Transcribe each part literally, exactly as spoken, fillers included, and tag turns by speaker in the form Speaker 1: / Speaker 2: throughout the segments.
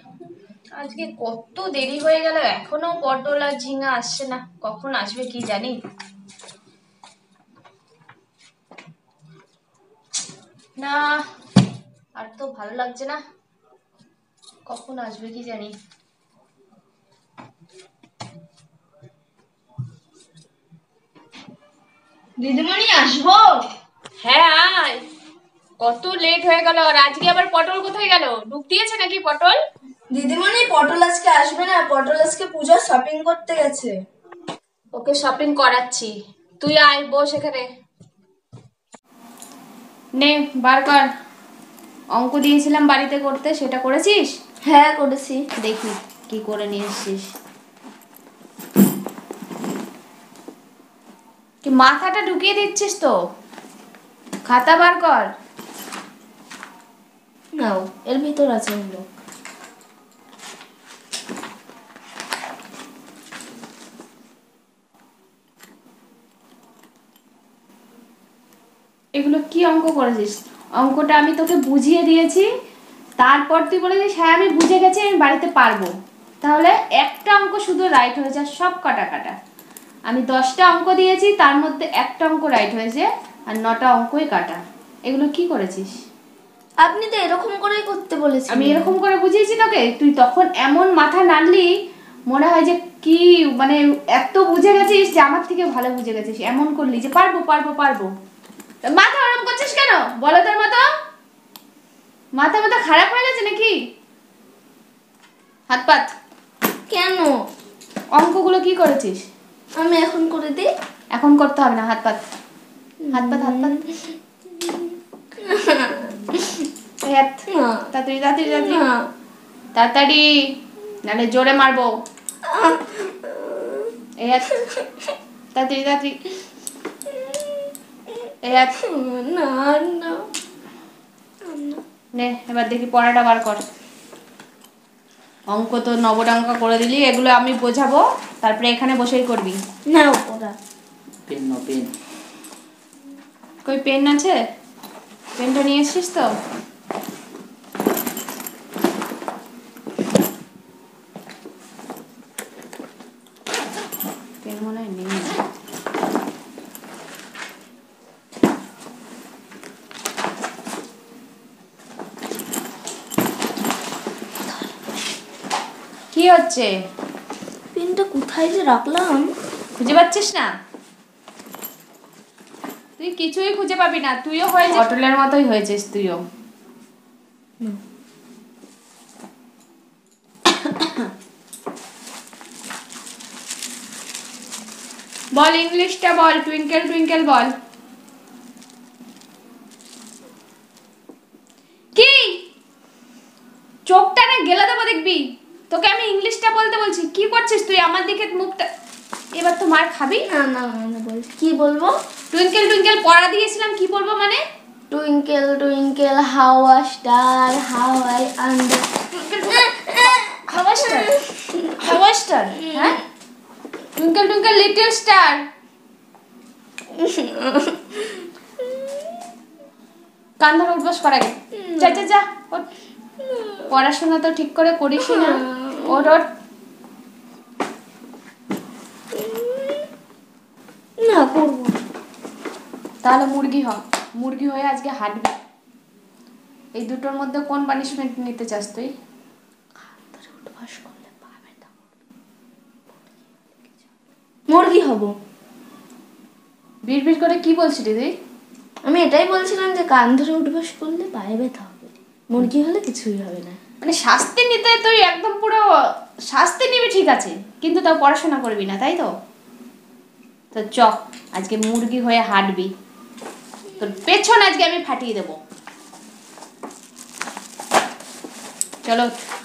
Speaker 1: আজকে কত দেরি হয়ে গেল, এখনো পটল আর ঝিঙা আসছে না। কখন আসবে কি জানি। না, আর তো ভালো লাগছে না, কখন আসবে কি জানি।
Speaker 2: দিদিমণি আসবো?
Speaker 1: হ্যাঁ আয়, কত লেট হয়ে গেল। আর আজকে আবার পটল কোথায় গেল? ডুব দিয়েছে নাকি পটল?
Speaker 2: দিদিমণি পটল আজকে আসবে না, পটল আজকে পূজার শপিং করতে গেছে।
Speaker 1: ওকে শপিং করাচ্ছি, তুই আয়, বস এখানে। নে বার কর, অঙ্ক দিয়েছিলাম বাড়িতে করতে, সেটা করেছিস?
Speaker 2: হ্যাঁ করেছি।
Speaker 1: দেখি কি করে নিয়ে এসছিস। কি মাথাটা ঢুকিয়ে দিচ্ছিস তো, খাতা বার কর।
Speaker 2: নাও, এর ভিতর আছে হলো।
Speaker 1: এগুলো কি অঙ্ক করেছিস? অঙ্কটা আমি তোকে বুঝিয়ে দিয়েছি, তারপর তুই বলেছিস হ্যাঁ আমি বুঝে গেছি, আমি বাড়িতে পারবো। তাহলে একটা অঙ্ক শুধু রাইট হয়েছে, সব কাটা কাটা। আমি দশটা অঙ্ক দিয়েছি, তার মধ্যে একটা অঙ্ক রাইট হয়েছে, আর নটা অঙ্কই কাটা। এগুলো কি করেছিস?
Speaker 2: আপনি তো এরকম করেই করতে বলেছেন।
Speaker 1: আমি এরকম করে বুঝিয়েছি তোকে? তুই তখন এমন মাথা নাড়লি, মনে হয় যে কি মানে এত বুঝে গেছিস যে আমার থেকে ভালো বুঝে গেছিস, এমন করলি যে পারবো পারবো পারবো। মাথা ওরম করছিস কেন? বলো তোর মতো মাথা মাথা খারাপ হয়ে গেছে নাকি? হাত পাত।
Speaker 2: কেন?
Speaker 1: অঙ্কগুলো কি করেছিস?
Speaker 2: আমি এখন করে দিই।
Speaker 1: এখন করতে হবে না, হাত পাত হাত পাত হাত পাত। তাড়াতাড়ি তাড়াতাড়ি তাড়াতাড়ি তাড়াতাড়ি, নাহলে জোরে মারবো। এই হাত, তাড়াতাড়ি তাড়াতাড়ি। এই হাত।
Speaker 2: না না,
Speaker 1: নে এবার দেখি পড়াটা বার কর। অঙ্ক তো নবডাঙ্কা করে দিলি, এগুলো আমি বোঝাবো, তারপরে এখানে বসেই করবি।
Speaker 2: না পড়া।
Speaker 3: পেন নাও, পেন।
Speaker 1: কই পেন আছে? পেনটা নিয়ে এসছিস তো? পেন মনে হয় নেই। কি হচ্ছে?
Speaker 2: পেনটা কোথায় যে রাখলাম
Speaker 1: খুঁজে পাচ্ছিস না? তুই কিছুই খুঁজে পাবি না, তুইও হয়ে পটলের মতোই হয়েছিস তুইও। বল ইংলিশটা বল, টুইঙ্কেল টুইঙ্কেল বল। কি চোখটা না গেলে দেবো দেখবি। তোকে আমি ইংলিশটা বলতে বলছি, কি করছিস তুই আমার দিকে মুখটা? এবার তো মার খাবি।
Speaker 2: না না মানে বলছি কি বলবো?
Speaker 1: টুইঙ্কেল টুইঙ্কেল পড়া দিয়েছিলাম, কি বলবো মানে?
Speaker 2: Twinkle twinkle how a star how I under.
Speaker 1: How a star, how a star, হ্যাঁ টুইঙ্কেল টুইঙ্কেল লিটল স্টার। কান ধরে উঠবস করা গে, যা যা যা ওঠ। পড়াশোনা তো ঠিক করে করিস না, ওঠ ওঠ।
Speaker 2: না করবো।
Speaker 1: তাহলে মুরগি হ, মুরগি হয়ে আজকে হাঁটবি। এই দুটোর মধ্যে কোন পানিশমেন্ট নিতে চাস তুই?
Speaker 2: মুরগি হব।
Speaker 1: বিড় বিড় করে কি বলছিস তুই?
Speaker 2: আমি এটাই বলছিলাম যে কান ধরে উঠবাস করলে পায়ে ব্যথা হবে, মুরগি হলে কিছুই হবে না।
Speaker 1: মানে শাস্তি নিতে তুই একদম পুরো শাস্তি নিবি ঠিক আছে, কিন্তু তাও পড়াশোনা করবি না, তাই তো? তো চ, আজকে মুরগি হয়ে হাঁটবি, তোর পেছন আজকে আমি ফাটিয়ে দেবো। চলো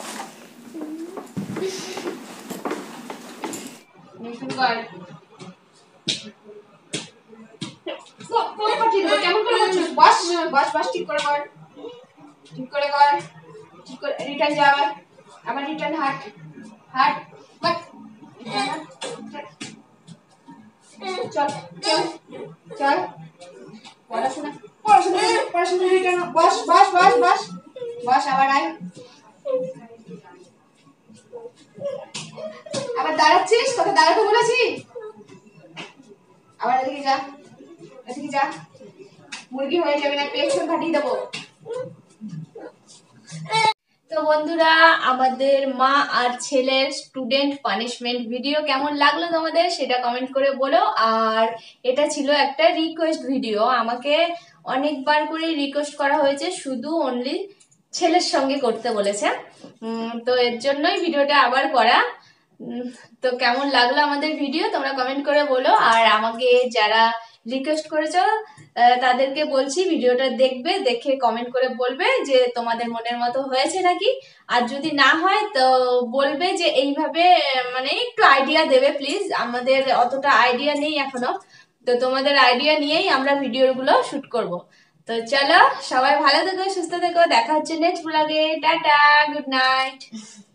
Speaker 1: কেমন করে করছিস? বস বস বস, ঠিক করে কর, ঠিক করে কর, ঠিক করে রিটার্ন যা, আবার আবার রিটার্ন হাট হাট বাট। চল চল চল, পড়াশোনা পড়াশোনা পড়াশোনা রিটার্ন। বস বস বস বস বস, আবার আয়। দাঁড়াচ্ছিস? তোকে দাঁড়াতে বলেছি। আবার এদিকে যা, এদিকে যা, মুরগি হয়ে যাবে না, পেছন ফাটিয়ে দেবো। তো বন্ধুরা, আমাদের মা আর ছেলের স্টুডেন্ট পানিশমেন্ট ভিডিও কেমন লাগলো তোমাদের সেটা কমেন্ট করে বলো। আর এটা ছিল একটা রিকোয়েস্ট ভিডিও, আমাকে অনেকবার করে রিকোয়েস্ট করা হয়েছে শুধু অনলি ছেলের সঙ্গে করতে বলেছে, তো এর জন্যই ভিডিওটা আবার করা। তো কেমন লাগলো আমাদের ভিডিও তোমরা কমেন্ট করে বলো। আর আমাকে যারা রিকোয়েস্ট করেছো তাদেরকে বলছি ভিডিওটা দেখবে, দেখে কমেন্ট করে বলবে যে তোমাদের মনের মতো হয়েছে নাকি। আর যদি না হয় তো বলবে যে এইভাবে, মানে একটু আইডিয়া দেবে প্লিজ, আমাদের অতটা আইডিয়া নেই এখনো, তো তোমাদের আইডিয়া নিয়েই আমরা ভিডিওগুলো শুট করব। তো চলো, সবাই ভালো থেকো, সুস্থ থেকো, দেখা হচ্ছে নেক্সট ব্লগে। Tata, good night.